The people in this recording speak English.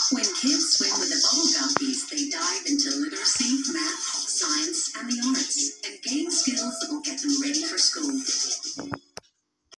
When kids swim with the bubble guppies, they dive into literacy, math, science, and the arts, and gain skills that will get them ready for school.